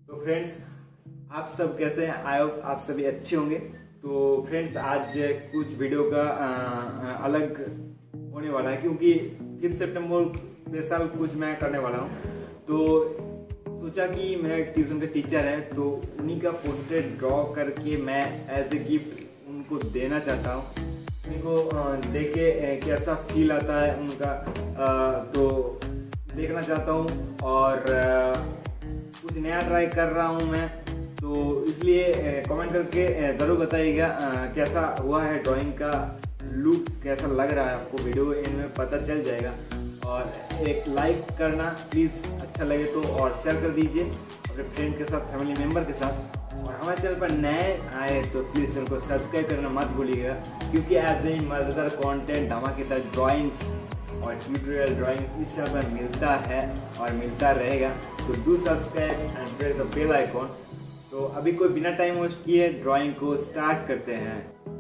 तो फ्रेंड्स, आप सब कैसे हैं? आई होप आप सभी अच्छे होंगे। तो फ्रेंड्स, आज कुछ वीडियो का अलग होने वाला है क्योंकि 5 सितंबर स्पेशल कुछ मैं करने वाला हूँ। तो सोचा कि मेरा एक ट्यूशन का टीचर है, तो उन्हीं का पोर्ट्रेट ड्रॉ करके मैं एज ए गिफ्ट उनको देना चाहता हूँ। उनको देख के कैसा फील आता है उनका तो देखना चाहता हूँ। और कुछ नया ट्राई कर रहा हूँ मैं, तो इसलिए कमेंट करके ज़रूर बताइएगा कैसा हुआ है, ड्राइंग का लुक कैसा लग रहा है आपको। वीडियो इनमें पता चल जाएगा। और एक लाइक करना प्लीज़, अच्छा लगे तो, और शेयर कर दीजिए अपने फ्रेंड के साथ, फैमिली मेम्बर के साथ। और हमारे चैनल पर नए आए तो प्लीज़ चैनल को सब्सक्राइब करना मत भूलिएगा, क्योंकि ऐसे ही मज़ेदार कंटेंट, धमाकेदार ड्राइंग्स और ट्यूटोरियल ड्राइंग्स इस चैनल पर मिलता है और मिलता रहेगा। तो do subscribe and press the bell icon. तो अभी कोई बिना टाइम वेस्ट किए ड्राइंग को स्टार्ट करते हैं।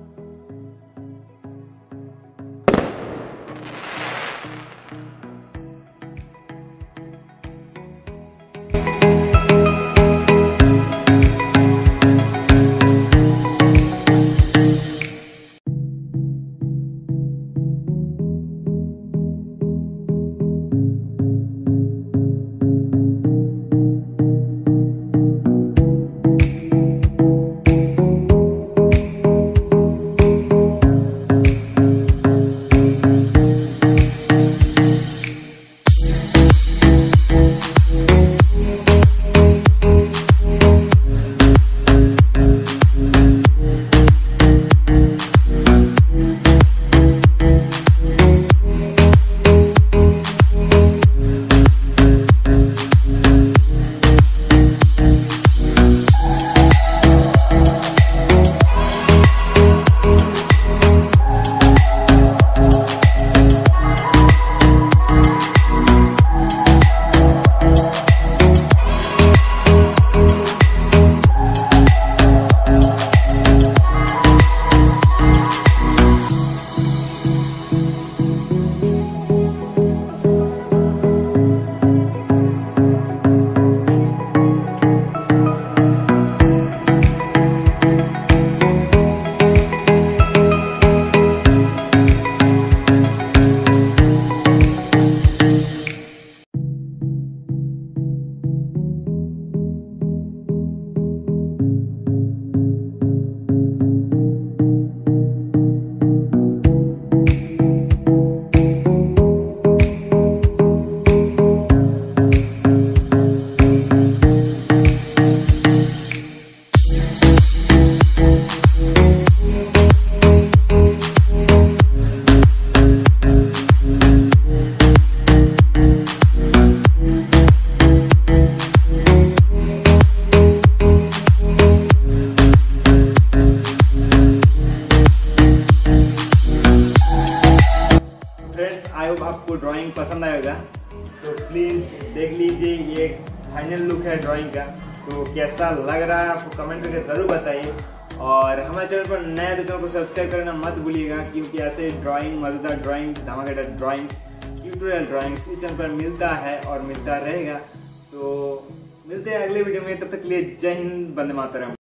आई होप आपको ड्राइंग पसंद आएगा। तो प्लीज़ देख लीजिए, ये फाइनल लुक है ड्राइंग का। तो कैसा लग रहा है आपको कमेंट करके ज़रूर बताइए। और हमारे चैनल पर नए तो चैनल को सब्सक्राइब करना मत भूलिएगा, क्योंकि ऐसे ड्राइंग, मज़ेदार ड्राइंग, धमाकेदार ड्राइंग, ट्यूटोरियल ड्राइंग इस चैनल पर मिलता है और मिलता रहेगा। तो मिलते हैं अगले वीडियो में, तब तक के लिए जय हिंद, वंदे मातरम।